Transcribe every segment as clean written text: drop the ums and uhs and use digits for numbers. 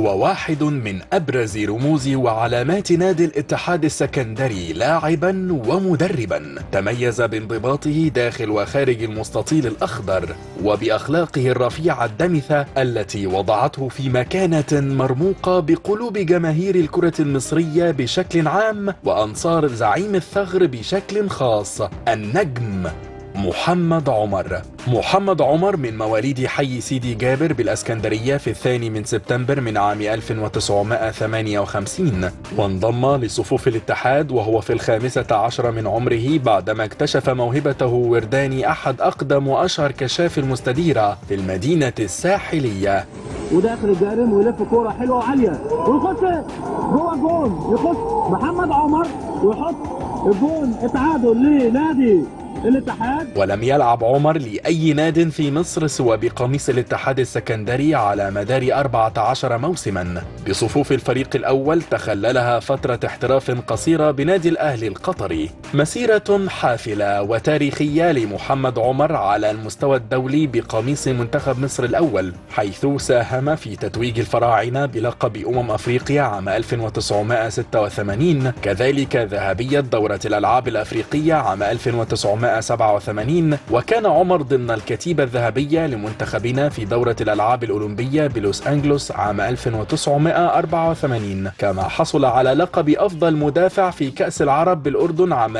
هو واحد من أبرز رموز وعلامات نادي الاتحاد السكندري لاعبا ومدربا، تميز بانضباطه داخل وخارج المستطيل الأخضر وبأخلاقه الرفيعة الدمثة التي وضعته في مكانة مرموقة بقلوب جماهير الكرة المصرية بشكل عام وأنصار زعيم الثغر بشكل خاص، النجم محمد عمر. محمد عمر من مواليد حي سيدي جابر بالاسكندرية في 2 سبتمبر من عام 1958، وانضم لصفوف الاتحاد وهو في 15 من عمره بعدما اكتشف موهبته ورداني أحد أقدم وأشهر كشاف المستديرة في المدينة الساحلية. وداخل الجارم ويلف كورة حلوة وعالية ويخش جوه الجون، يخش محمد عمر ويحط الجون التعادل لنادي الاتحاد. ولم يلعب عمر لأي ناد في مصر سوى بقميص الاتحاد السكندري على مدار 14 موسما بصفوف الفريق الأول، تخللها فترة احتراف قصيرة بنادي الأهلي القطري. مسيرة حافلة وتاريخية لمحمد عمر على المستوى الدولي بقميص منتخب مصر الأول، حيث ساهم في تتويج الفراعنة بلقب أفريقيا عام 1986، كذلك ذهبية دورة الألعاب الأفريقية عام 1987، وكان عمر ضمن الكتيبة الذهبية لمنتخبنا في دورة الألعاب الأولمبية بلوس أنجلوس عام 1984، كما حصل على لقب أفضل مدافع في كأس العرب بالأردن عام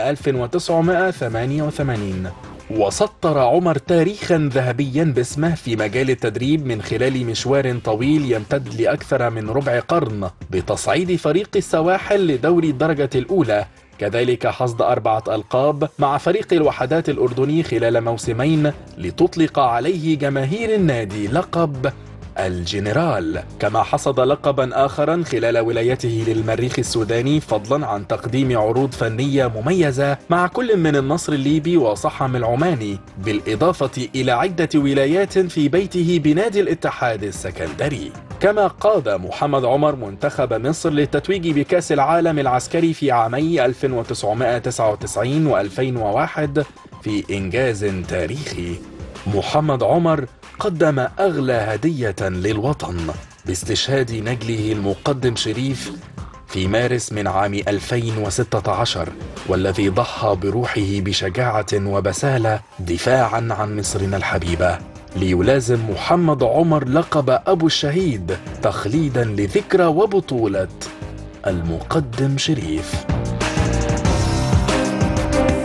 1988. وسطر عمر تاريخا ذهبيا باسمه في مجال التدريب من خلال مشوار طويل يمتد لأكثر من ربع قرن بتصعيد فريق السواحل لدوري الدرجة الأولى، كذلك حصد 4 ألقاب مع فريق الوحدات الأردني خلال موسمين لتطلق عليه جماهير النادي لقب الجنرال، كما حصد لقبا آخرا خلال ولايته للمريخ السوداني، فضلا عن تقديم عروض فنية مميزة مع كل من النصر الليبي وصحم العماني، بالإضافة إلى عدة ولايات في بيته بنادي الاتحاد السكندري. كما قاد محمد عمر منتخب مصر للتتويج بكأس العالم العسكري في عامي 1999 و2001 في إنجاز تاريخي. محمد عمر قدم أغلى هدية للوطن باستشهاد نجله المقدم شريف في مارس من عام 2016، والذي ضحى بروحه بشجاعة وبسالة دفاعا عن مصرنا الحبيبة، ليلازم محمد عمر لقب أبو الشهيد تخليدا لذكرى وبطولة المقدم شريف.